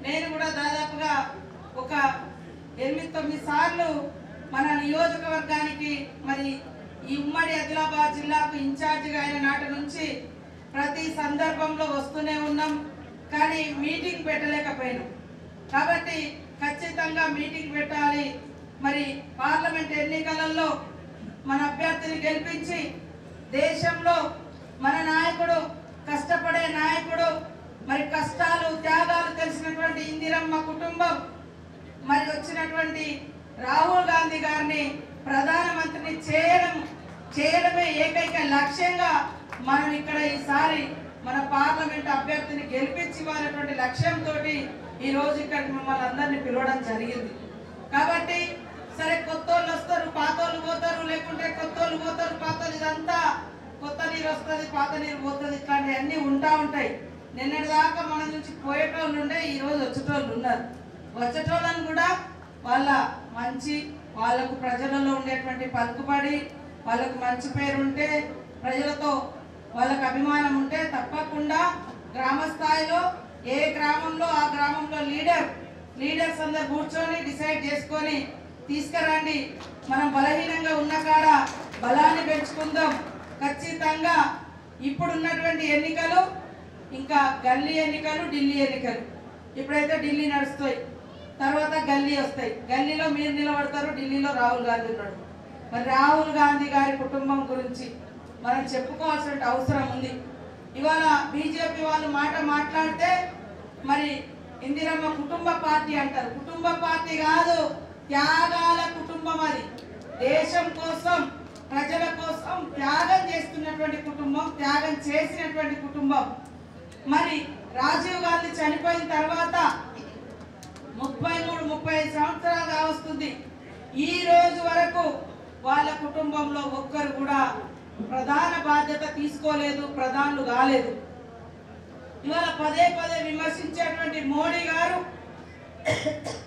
నేను కూడా దాదాపుగా ఒక 8-9 సార్లు మన నియోజకవర్గానికి మరి ఈ ఉమ్మడి ఆదిలాబాద్ జిల్లాకు ఇన్ఛార్జిగా అయిన నాటి నుంచి ప్రతి సందర్భంలో వస్తూనే ఉన్నాం. కానీ మీటింగ్ పెట్టలేకపోయినాం. కాబట్టి ఖచ్చితంగా మీటింగ్ పెట్టాలి. మరి పార్లమెంట్ ఎన్నికలలో మన అభ్యర్థిని గెలిపించి దేశంలో మన నాయకుడు, కష్టపడే నాయకుడు, మరి కష్టాలు త్యాగాలు తెలిసినటువంటి ఇందిరమ్మ కుటుంబం, మరి వచ్చినటువంటి రాహుల్ గాంధీ గారిని ప్రధానమంత్రిని చేయడమే ఏకైక లక్ష్యంగా మనం ఇక్కడ ఈసారి మన పార్లమెంట్ అభ్యర్థిని గెలిపించాలనేటువంటి లక్ష్యంతో ఈ రోజు ఇక్కడ మిమ్మల్ని అందరినీ పిలవడం జరిగింది. కాబట్టి సరే కొత్తోళ్ళు వస్తారు, పాతోళ్ళు పోతారు, లేకుంటే కొత్తోళ్ళు పోతారు, పాతోళ్ళు, ఇదంతా కొత్త నీరు వస్తుంది, పాత నీరు పోతుంది, ఇట్లాంటివన్నీ ఉంటాయి. నిన్నటి దాకా మన నుంచి పోయేటోళ్ళు ఉండే, ఈ రోజు వచ్చేటోళ్ళు ఉన్నారు. వచ్చేటోళ్ళని కూడా వాళ్ళ మంచి, వాళ్ళకు ప్రజలలో ఉండేటువంటి పలుకుబడి, వాళ్ళకు మంచి పేరు ఉంటే, ప్రజలతో వాళ్ళకు అభిమానం ఉంటే తప్పకుండా గ్రామ స్థాయిలో ఏ గ్రామంలో ఆ గ్రామంలో లీడర్స్ అందరు కూర్చొని డిసైడ్ చేసుకొని తీసుకురండి. మనం బలహీనంగా ఉన్న కాడ బలాన్ని పెంచుకుందాం. ఖచ్చితంగా ఇప్పుడున్నటువంటి ఎన్నికలు ఇంకా గల్లీ ఎన్నికలు, ఢిల్లీ ఎన్నికలు. ఇప్పుడైతే ఢిల్లీ నడుస్తాయి, తర్వాత గల్లీ వస్తాయి. గల్లీలో మీరు నిలబడతారు, ఢిల్లీలో రాహుల్ గాంధీ ఉన్నాడు. మరి రాహుల్ గాంధీ గారి కుటుంబం గురించి మనం చెప్పుకోవాల్సిన అవసరం ఉంది. ఇవాళ బీజేపీ వాళ్ళు మాట్లాడితే మరి ఇందిరమ్మ కుటుంబ పార్టీ అంటారు. కుటుంబ పార్టీ కాదు, త్యాగాల కుటుంబం. అది దేశం కోసం, ప్రజల కోసం త్యాగం చేస్తున్నటువంటి కుటుంబం, త్యాగం చేసినటువంటి కుటుంబం. మరి రాజీవ్ గాంధీ చనిపోయిన తర్వాత 33-35 సంవత్సరాలుగా వస్తుంది. ఈ రోజు వరకు వాళ్ళ కుటుంబంలో ఒక్కరు కూడా ప్రధాన బాధ్యత తీసుకోలేదు, ప్రధానులు కాలేదు. ఇవాళ పదే విమర్శించేటువంటి మోడీ గారు